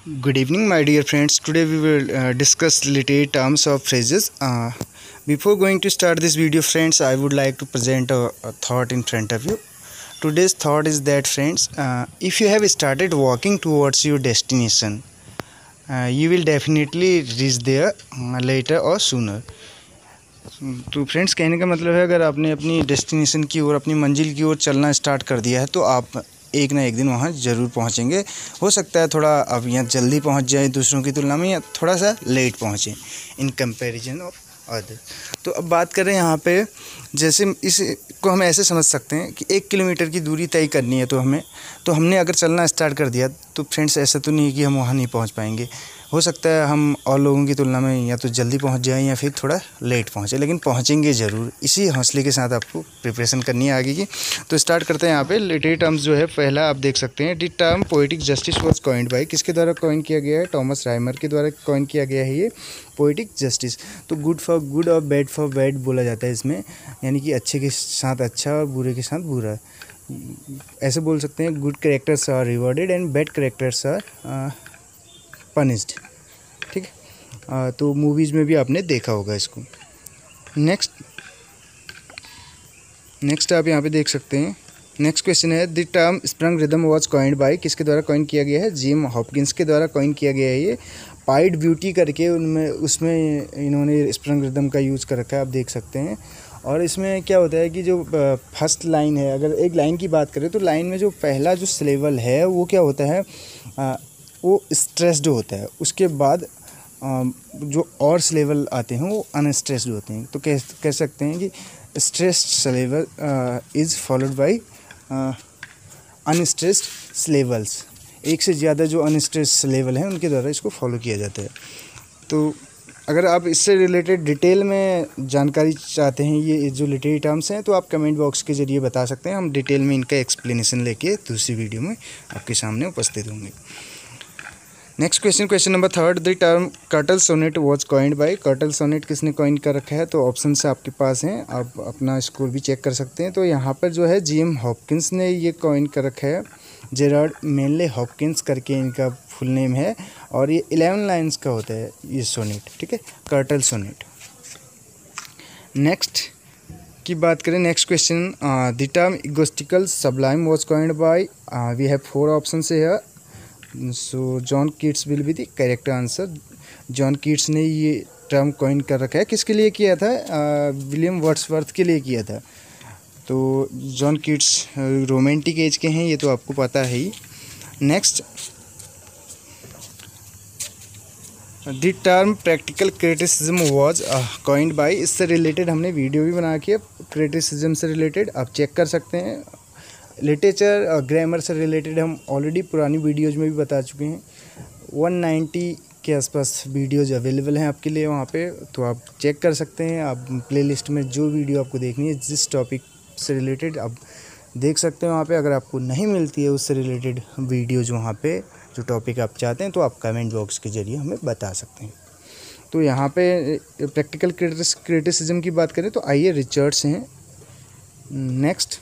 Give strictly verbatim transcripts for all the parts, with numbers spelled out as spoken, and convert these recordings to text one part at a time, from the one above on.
Good evening, my dear friends. Today we will uh, discuss related terms of phrases. Uh, before going to start this video, friends, I would like to present a, a thought in front of you. Today's thought is that, friends, uh, if you have started walking towards your destination, uh, you will definitely reach there uh, later or sooner. तो friends, कहने का मतलब है, अगर आपने अपनी destination की ओर, अपनी मंजिल की ओर चलना स्टार्ट कर दिया है तो आप एक ना एक दिन वहाँ ज़रूर पहुँचेंगे। हो सकता है थोड़ा अब यहाँ जल्दी पहुँच जाए दूसरों की तुलना में, या थोड़ा सा लेट पहुँचें इन कंपैरिजन ऑफ अदर। तो अब बात करें यहाँ पे, जैसे इसको हम ऐसे समझ सकते हैं कि एक किलोमीटर की दूरी तय करनी है तो हमें तो हमने अगर चलना स्टार्ट कर दिया तो फ्रेंड्स ऐसा तो नहीं कि हम वहाँ नहीं पहुँच पाएंगे। हो सकता है हम और लोगों की तुलना में या तो जल्दी पहुंच जाएं या फिर थोड़ा लेट पहुंचे, लेकिन पहुंचेंगे ज़रूर। इसी हौसले के साथ आपको प्रिपरेशन करनी है आगे की। तो स्टार्ट करते हैं। यहाँ पे लिटरेरी टर्म्स जो है, पहला आप देख सकते हैं, the term poetic justice was coined by, किसके द्वारा कॉइन किया गया है? टॉमस राइमर के द्वारा कॉइन किया गया है ये पोएटिक जस्टिस। तो गुड फॉर गुड और बैड फॉर बैड बोला जाता है इसमें, यानी कि अच्छे के साथ अच्छा और बुरे के साथ बुरा। ऐसे बोल सकते हैं, good characters are rewarded and bad characters are punished. ठीक है, तो मूवीज़ में भी आपने देखा होगा इसको। नेक्स्ट नेक्स्ट आप यहाँ पे देख सकते हैं। नेक्स्ट क्वेश्चन है, the term sprung rhythm was coined by, किसके द्वारा कॉइन किया गया है? जिम हॉपकिंस के द्वारा कॉइन किया गया है ये। पाइड ब्यूटी करके उनमें उसमें इन्होंने स्प्रंग रिदम का यूज़ कर रखा है, आप देख सकते हैं। और इसमें क्या होता है कि जो फर्स्ट लाइन है, अगर एक लाइन की बात करें तो लाइन में जो पहला जो सिलेबल है वो क्या होता है, आ, वो स्ट्रेस्ड होता है। उसके बाद जो और सिलेबल आते हैं वो अनस्ट्रेस्ड होते हैं। तो कह कह सकते हैं कि stressed syllable is followed by unstressed syllables. एक से ज़्यादा जो अनस्ट्रेस्ड सिलेबल हैं उनके द्वारा इसको फॉलो किया जाता है। तो अगर आप इससे रिलेटेड डिटेल में जानकारी चाहते हैं, ये जो लिटरेरी टर्म्स हैं, तो आप कमेंट बॉक्स के ज़रिए बता सकते हैं। हम डिटेल में इनका एक्सप्लेनेशन लेके दूसरी वीडियो में आपके सामने उपस्थित होंगे। Next question, question number third, the term curtal sonnet was coined by, curtal sonnet किसने कॉइन कर रखा है? तो ऑप्शन से आपके पास हैं, आप अपना स्कोर भी चेक कर सकते हैं। तो यहाँ पर जो है जिम हॉपकिंस ने ये कॉइन कर रखा है। जेरार्ड मेनले हॉपकिंस करके इनका फुल नेम है, और ये इलेवन लाइन्स का होता है ये सोनेट। ठीक है, कर्टल सोनेट। नेक्स्ट की बात करें, next question, the term egotistical sublime was coined by, we have four option से है। So John Keats will be the correct answer. John Keats ने ये टर्म कॉइन कर रखा है। किसके लिए किया था? विलियम वर्ड्सवर्थ के लिए किया था। तो जॉन कीट्स रोमांटिक एज के हैं, ये तो आपको पता है ही। Next, the term practical criticism was coined by, इससे रिलेटेड हमने वीडियो भी बना के, क्रिटिसिज्म से रिलेटेड आप चेक कर सकते हैं। लिटरेचर और ग्रामर से रिलेटेड हम ऑलरेडी पुरानी वीडियोज़ में भी बता चुके हैं। वन नाइन्टी के आसपास वीडियोज़ अवेलेबल हैं आपके लिए वहाँ पे, तो आप चेक कर सकते हैं। आप प्लेलिस्ट में जो वीडियो आपको देखनी है जिस टॉपिक से रिलेटेड, आप देख सकते हैं वहाँ पे। अगर आपको नहीं मिलती है उससे रिलेटेड वीडियोज़ वहाँ पे, जो टॉपिक आप चाहते हैं, तो आप कमेंट बॉक्स के ज़रिए हमें बता सकते हैं। तो यहाँ पे प्रैक्टिकल क्रिटिसिज्म की बात करें तो आइए रिचर्ड्स हैं। Next,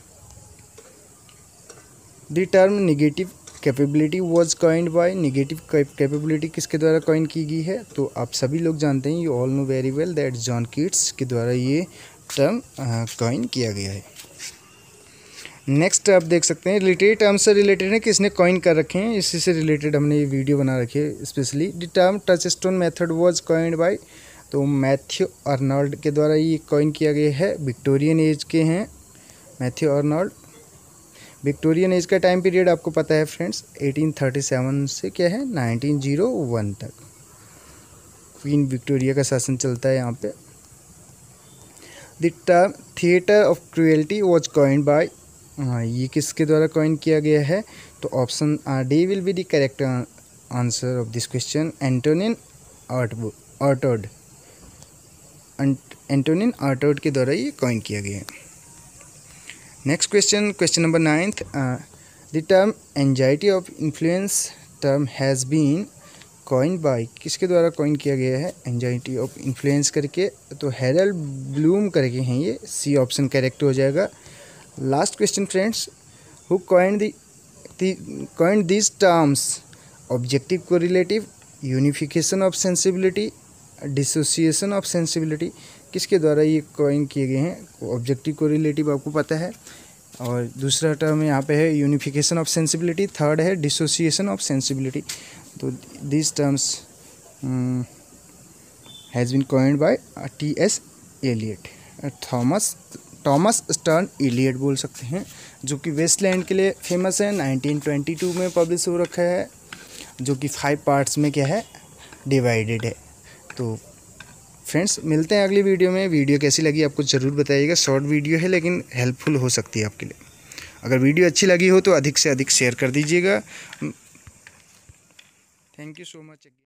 the term negative capability was coined by, negative capability किसके द्वारा कॉइन की गई है? तो आप सभी लोग जानते हैं, you all know very well that John Keats के द्वारा ये टर्म कॉइन किया गया है। नेक्स्ट आप देख सकते हैं, लिटरेरी टर्म से रिलेटेड है, किसने कॉइन कर रखे हैं, इसी से रिलेटेड हमने ये वीडियो बना रखी है specially. The term touchstone method was coined by, तो मैथ्यू अर्नल्ड के द्वारा ये कॉइन किया गया है। विक्टोरियन एज के हैं मैथ्यू अर्नल्ड। विक्टोरियन एज का टाइम पीरियड आपको पता है फ्रेंड्स, एटीन थर्टी सेवन से क्या है नाइनटीन ओ वन तक क्वीन विक्टोरिया का शासन चलता है यहाँ पे। The term theatre of cruelty was coined by, ये किसके द्वारा कॉइन किया गया है? तो option D will be the correct answer of this question. Antonin Artaud, Antonin Artaud के द्वारा ये कॉइन किया गया है। Next question, question number ninth, the term anxiety of influence term has been coin by, किसके द्वारा कॉइन किया गया है? एंजाइटी ऑफ इन्फ्लुएंस करके, तो हैरल्ड ब्लूम करके हैं ये। सी ऑप्शन करेक्ट हो जाएगा। Last question friends, who coined the coined these terms objective correlative, unification of sensibility, dissociation of sensibility, किसके द्वारा ये कॉइन किए गए हैं। ऑब्जेक्टिव कोरिलेटिव आपको पता है, और दूसरा टर्म यहाँ पे है यूनिफिकेशन ऑफ सेंसिबिलिटी, थर्ड है डिसोसिएशन ऑफ सेंसिबिलिटी। तो this terms has been coined by T S Eliot, Thomas Thomas Stearns Eliot बोल सकते हैं, जो कि वेस्टलैंड के लिए फेमस है। नाइनटीन ट्वेंटी टू में पब्लिश हो रखा है, जो कि फाइव पार्ट्स में क्या है, डिवाइडेड है। तो फ्रेंड्स, मिलते हैं अगली वीडियो में। वीडियो कैसी लगी आपको ज़रूर बताइएगा। शॉर्ट वीडियो है लेकिन हेल्पफुल हो सकती है आपके लिए। अगर वीडियो अच्छी लगी हो तो अधिक से अधिक शेयर कर दीजिएगा। Thank you so much.